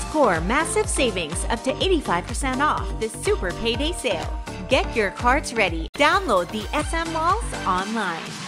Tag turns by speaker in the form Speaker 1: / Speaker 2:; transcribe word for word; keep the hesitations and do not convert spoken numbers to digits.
Speaker 1: Score massive savings up to eighty-five percent off this super payday sale. Get your cards ready. Download the S M Malls online.